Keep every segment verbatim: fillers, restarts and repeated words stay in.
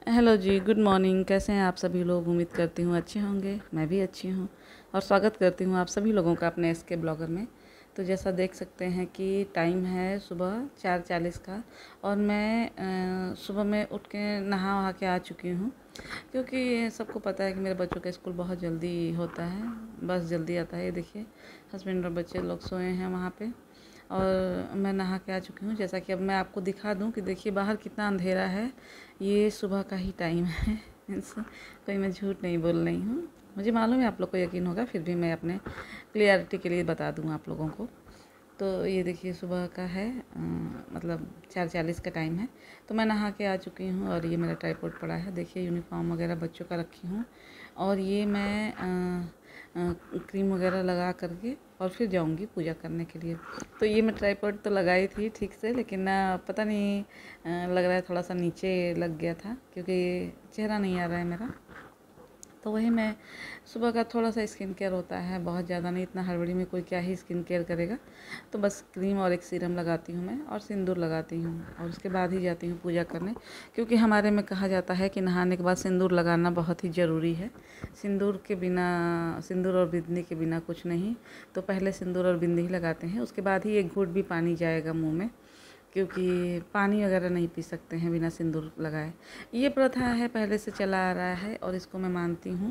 Hello जी, good morning. कैसे हैं आप सभी लोग? उम्मीद करती हूँ अच्छे होंगे। मैं भी अच्छी हूँ और स्वागत करती हूँ आप सभी लोगों का अपने एस के ब्लॉगर में। तो जैसा देख सकते हैं कि टाइम है सुबह चार चालीस का और मैं अ, सुबह में उठ के नहा वहा के आ चुकी हूँ, क्योंकि सबको पता है कि मेरे बच्चों का स्कूल बहुत जल्दी होता है, बस जल्दी आता है। ये देखिए, हस्बैंड और बच्चे लोग सोए हैं वहाँ पे और मैं नहा के आ चुकी हूँ। जैसा कि अब मैं आपको दिखा दूँ कि देखिए बाहर कितना अंधेरा है। ये सुबह का ही टाइम है मीन्स कोई मैं झूठ नहीं बोल रही हूँ। मुझे मालूम है आप लोग को यकीन होगा, फिर भी मैं अपने क्लियरिटी के लिए बता दूँ आप लोगों को। तो ये देखिए सुबह का है, अ, मतलब चार चालीस का टाइम है। तो मैं नहा के आ चुकी हूँ और ये मेरा ट्राइपॉड पड़ा है। देखिए यूनिफॉर्म वगैरह बच्चों का रखी हूँ और ये मैं अ, अ, क्रीम वगैरह लगा करके और फिर जाऊंगी पूजा करने के लिए। तो ये मैं ट्राइपॉड तो लगाई थी ठीक से, लेकिन ना पता नहीं अ, लग रहा है थोड़ा सा नीचे लग गया था, क्योंकि चेहरा नहीं आ रहा है मेरा। तो वही मैं सुबह का थोड़ा सा स्किन केयर होता है, बहुत ज़्यादा नहीं, इतना हड़बड़ी में कोई क्या ही स्किन केयर करेगा। तो बस क्रीम और एक सीरम लगाती हूँ मैं और सिंदूर लगाती हूँ और उसके बाद ही जाती हूँ पूजा करने, क्योंकि हमारे में कहा जाता है कि नहाने के बाद सिंदूर लगाना बहुत ही ज़रूरी है। सिंदूर के बिना, सिंदूर और बिंदी के बिना कुछ नहीं। तो पहले सिंदूर और बिंदी ही लगाते हैं, उसके बाद ही एक घूंट भी पानी जाएगा मुँह में, क्योंकि पानी वगैरह नहीं पी सकते हैं बिना सिंदूर लगाए। ये प्रथा है, पहले से चला आ रहा है और इसको मैं मानती हूँ।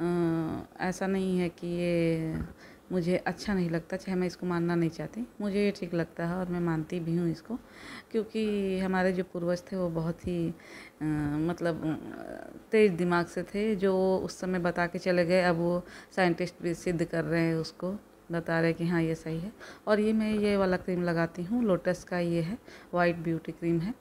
अ, ऐसा नहीं है कि ये मुझे अच्छा नहीं लगता, चाहे मैं इसको मानना नहीं चाहती, मुझे ये ठीक लगता है और मैं मानती भी हूँ इसको, क्योंकि हमारे जो पूर्वज थे वो बहुत ही अ, मतलब अ, तेज दिमाग से थे, जो उस समय बता के चले गए। अब वो साइंटिस्ट भी सिद्ध कर रहे हैं, उसको बता रहे कि हाँ ये सही है। और ये मैं ये वाला क्रीम लगाती हूँ, लोटस का ये है, वाइट ब्यूटी क्रीम है,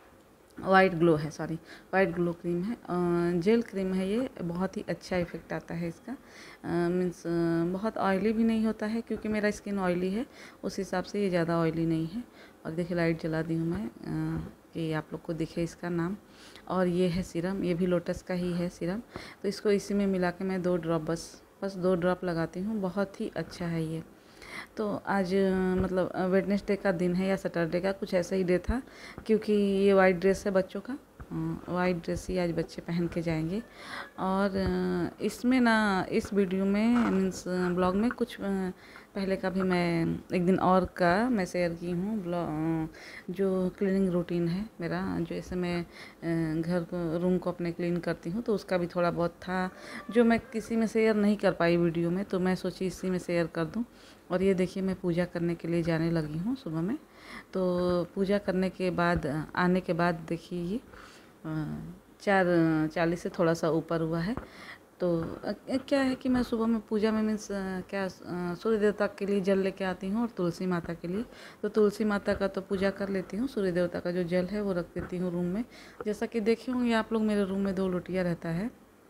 वाइट ग्लो है, सॉरी, वाइट ग्लो क्रीम है। अ, जेल क्रीम है ये, बहुत ही अच्छा इफ़ेक्ट आता है इसका। मीन्स बहुत ऑयली भी नहीं होता है, क्योंकि मेरा स्किन ऑयली है, उस हिसाब से ये ज़्यादा ऑयली नहीं है। और देखिए लाइट जला दी हूँ मैं अ, कि आप लोग को दिखे इसका नाम। और ये है सीरम, ये भी लोटस का ही है सीरम। तो इसको इसी में मिला के मैं दो ड्रॉप बस बस दो ड्रॉप लगाती हूँ, बहुत ही अच्छा है ये। तो आज अ, मतलब वेडनेसडे का दिन है या सैटरडे का, कुछ ऐसा ही डे था, क्योंकि ये वाइट ड्रेस है बच्चों का। वाइट ड्रेस ही आज बच्चे पहन के जाएंगे। और अ, इसमें ना, इस वीडियो में मीन्स ब्लॉग में कुछ अ, पहले का भी मैं एक दिन और का मैं शेयर की हूँ ब्लॉग, जो क्लीनिंग रूटीन है मेरा, जो ऐसे मैं अ, घर को, रूम को अपने क्लीन करती हूँ, तो उसका भी थोड़ा बहुत था जो मैं किसी में शेयर नहीं कर पाई वीडियो में, तो मैं सोची इसी में शेयर कर दूँ। और ये देखिए मैं पूजा करने के लिए जाने लगी हूँ सुबह में। तो पूजा करने के बाद, आने के बाद देखिए ये अ, चार चालीस से थोड़ा सा ऊपर हुआ है। तो अ, क्या है कि मैं सुबह में पूजा में मीन्स क्या, अ, सूर्य देवता के लिए जल लेके आती हूँ और तुलसी माता के लिए। तो तुलसी माता का तो पूजा कर लेती हूँ, सूर्य देवता का जो जल है वो रख देती हूँ रूम में। जैसा कि देखे होंगे आप लोग, मेरे रूम में दो लोटिया रहता है,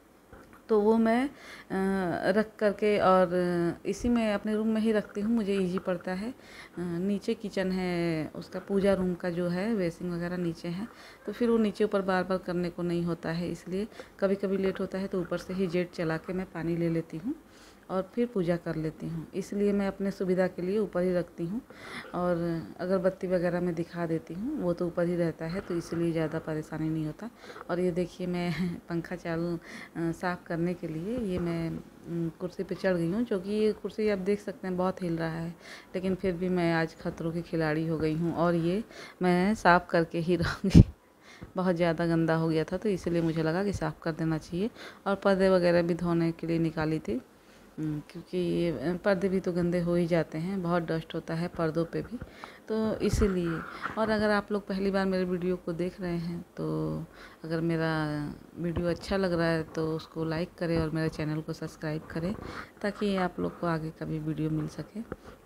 तो वो मैं अ, रख करके और अ, इसी में अपने रूम में ही रखती हूँ, मुझे इजी पड़ता है। अ, नीचे किचन है उसका, पूजा रूम का जो है, बेसिंग वगैरह नीचे है, तो फिर वो नीचे ऊपर बार बार करने को नहीं होता है, इसलिए कभी कभी लेट होता है तो ऊपर से ही जेट चला के मैं पानी ले लेती हूँ और फिर पूजा कर लेती हूँ। इसलिए मैं अपने सुविधा के लिए ऊपर ही रखती हूँ। और अगरबत्ती वगैरह मैं दिखा देती हूँ, वो तो ऊपर ही रहता है, तो इसलिए ज़्यादा परेशानी नहीं होता। और ये देखिए मैं पंखा चालू अ, साफ़ करने के लिए ये मैं अम, कुर्सी पे चढ़ गई हूँ, जो कि ये कुर्सी आप देख सकते हैं बहुत हिल रहा है, लेकिन फिर भी मैं आज खतरों की खिलाड़ी हो गई हूँ और ये मैं साफ़ करके ही रहूँगी। बहुत ज़्यादा गंदा हो गया था, तो इसलिए मुझे लगा कि साफ़ कर देना चाहिए। और पर्दे वगैरह भी धोने के लिए निकाली थी, उम, क्योंकि ये पर्दे भी तो गंदे हो ही जाते हैं, बहुत डस्ट होता है पर्दों पे भी, तो इसीलिए। और अगर आप लोग पहली बार मेरे वीडियो को देख रहे हैं, तो अगर मेरा वीडियो अच्छा लग रहा है तो उसको लाइक करें और मेरे चैनल को सब्सक्राइब करें, ताकि आप लोग को आगे का भी वीडियो मिल सके।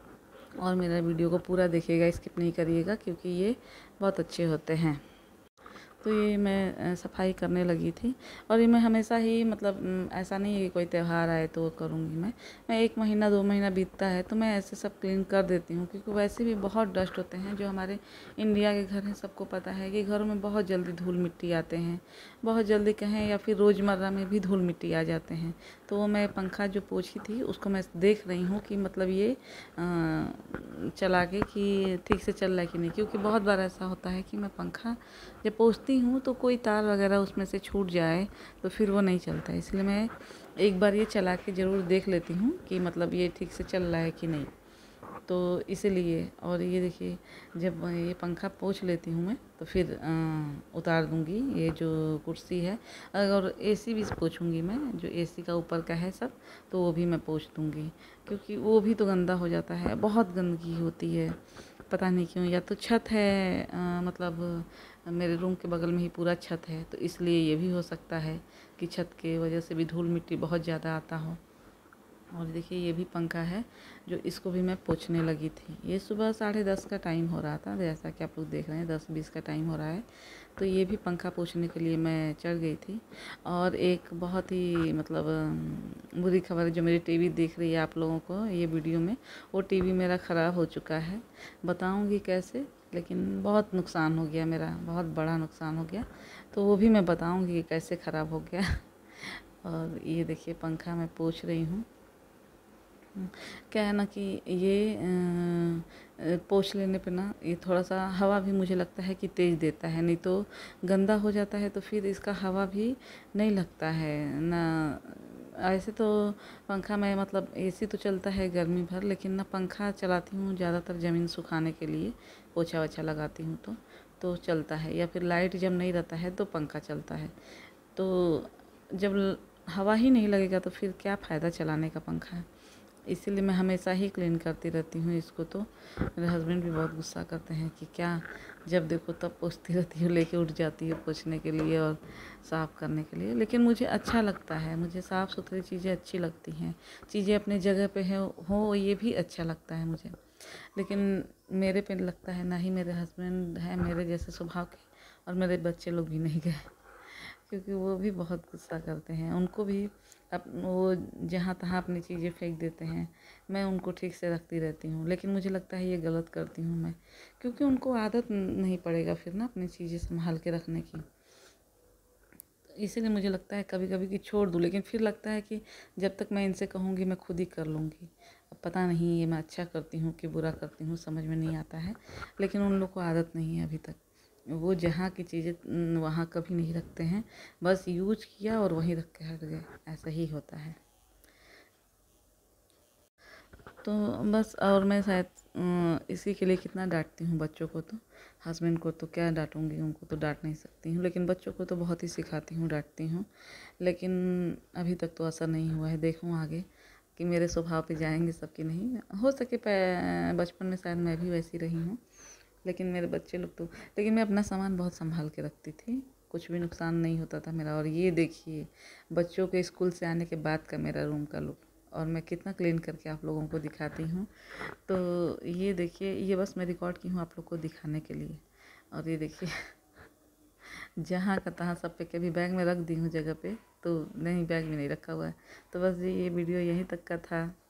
और मेरा वीडियो को पूरा देखिएगा, स्किप नहीं करिएगा, क्योंकि ये बहुत अच्छे होते हैं। तो ये मैं अ, सफाई करने लगी थी। और ये मैं हमेशा ही, मतलब उम, ऐसा नहीं है कि कोई त्योहार आए तो करूँगी मैं मैं एक महीना दो महीना बीतता है तो मैं ऐसे सब क्लीन कर देती हूँ, क्योंकि वैसे भी बहुत डस्ट होते हैं। जो हमारे इंडिया के घर हैं, सबको पता है कि घरों में बहुत जल्दी धूल मिट्टी आते हैं, बहुत जल्दी कहें या फिर रोज़मर्रा में भी धूल मिट्टी आ जाते हैं। तो मैं पंखा जो पोंछी थी उसको मैं देख रही हूँ कि मतलब ये आ, चला के कि ठीक से चल रहा है कि नहीं, क्योंकि बहुत बार ऐसा होता है कि मैं पंखा जब पोंछती हूँ तो कोई तार वगैरह उसमें से छूट जाए तो फिर वो नहीं चलता है। इसलिए मैं एक बार ये चला के ज़रूर देख लेती हूँ कि मतलब ये ठीक से चल रहा है कि नहीं, तो इसीलिए। और ये देखिए, जब ये पंखा पोंछ लेती हूँ मैं तो फिर अ, उतार दूँगी ये जो कुर्सी है। और एसी भी पोंछूँगी मैं, जो एसी का ऊपर का है सब, तो वो भी मैं पोंछ दूँगी, क्योंकि वो भी तो गंदा हो जाता है, बहुत गंदगी होती है, पता नहीं क्यों। या तो छत है, अ, मतलब मेरे रूम के बगल में ही पूरा छत है, तो इसलिए ये भी हो सकता है कि छत के वजह से भी धूल मिट्टी बहुत ज़्यादा आता हो। और देखिए ये भी पंखा है जो इसको भी मैं पोंछने लगी थी। ये सुबह साढ़े दस का टाइम हो रहा था, जैसा कि आप लोग देख रहे हैं, दस बीस का टाइम हो रहा है। तो ये भी पंखा पोंछने के लिए मैं चढ़ गई थी। और एक बहुत ही मतलब अम, बुरी खबर जो मेरी टीवी दिख रही है आप लोगों को ये वीडियो में, वो टीवी मेरा ख़राब हो चुका है। बताऊँगी कैसे, लेकिन बहुत नुकसान हो गया मेरा, बहुत बड़ा नुकसान हो गया। तो वो भी मैं बताऊँगी कि कैसे ख़राब हो गया। और ये देखिए पंखा मैं पोंछ रही हूँ। क्या है ना कि ये अ, पोंछ लेने पे ना ये थोड़ा सा हवा भी मुझे लगता है कि तेज़ देता है, नहीं तो गंदा हो जाता है तो फिर इसका हवा भी नहीं लगता है ना। ऐसे तो पंखा में मतलब एसी तो चलता है गर्मी भर, लेकिन ना पंखा चलाती हूँ ज़्यादातर ज़मीन सुखाने के लिए, पोछा वछा लगाती हूँ तो तो चलता है। या फिर लाइट जब नहीं रहता है तो पंखा चलता है। तो जब ल- हवा ही नहीं लगेगा तो फिर क्या फ़ायदा चलाने का पंखा। इसीलिए मैं हमेशा ही क्लीन करती रहती हूँ इसको। तो मेरे हस्बैंड भी बहुत गुस्सा करते हैं कि क्या जब देखो तब पोंछती रहती हो, लेके उठ जाती है पोंछने के लिए और साफ़ करने के लिए। लेकिन मुझे अच्छा लगता है, मुझे साफ़ सुथरी चीज़ें अच्छी लगती हैं, चीज़ें अपनी जगह पे है हो ये भी अच्छा लगता है मुझे। लेकिन मेरे पे लगता है ना ही मेरे हस्बैंड हैं मेरे जैसे स्वभाव के, और मेरे बच्चे लोग भी नहीं गए, क्योंकि वो भी बहुत गुस्सा करते हैं। उनको भी अप वो जहाँ तहाँ अपनी चीज़ें फेंक देते हैं, मैं उनको ठीक से रखती रहती हूँ। लेकिन मुझे लगता है ये गलत करती हूँ मैं, क्योंकि उनको आदत नहीं पड़ेगा फिर ना अपनी चीज़ें संभाल के रखने की। इसीलिए मुझे लगता है कभी कभी कि छोड़ दूँ, लेकिन फिर लगता है कि जब तक मैं इनसे कहूँगी मैं खुद ही कर लूँगी। अब पता नहीं ये मैं अच्छा करती हूँ कि बुरा करती हूँ, समझ में नहीं आता है। लेकिन उन लोग को आदत नहीं है अभी तक, वो जहाँ की चीज़ें वहाँ कभी नहीं रखते हैं, बस यूज किया और वहीं रख के हट गए, ऐसा ही होता है। तो बस, और मैं शायद अ, इसी के लिए कितना डांटती हूँ बच्चों को। तो हस्बैंड को तो क्या डांटूंगी, उनको तो डांट नहीं सकती हूँ, लेकिन बच्चों को तो बहुत ही सिखाती हूँ, डांटती हूँ। लेकिन अभी तक तो असर नहीं हुआ है, देखूँ आगे कि मेरे स्वभाव पे जाएंगे सब कि नहीं। हो सके पै- बचपन में शायद मैं भी वैसी रही हूँ, लेकिन मेरे बच्चे लोग तो, लेकिन मैं अपना सामान बहुत संभाल के रखती थी, कुछ भी नुकसान नहीं होता था मेरा। और ये देखिए बच्चों के स्कूल से आने के बाद का मेरा रूम का लुक, और मैं कितना क्लीन करके आप लोगों को दिखाती हूँ। तो ये देखिए, ये बस मैं रिकॉर्ड की हूँ आप लोग को दिखाने के लिए। और ये देखिए जहाँ का तहाँ सब पे, कभी बैग में रख दी हूँ जगह पे तो नहीं, बैग में नहीं रखा हुआ है। तो बस ये ये वीडियो यहीं तक का था।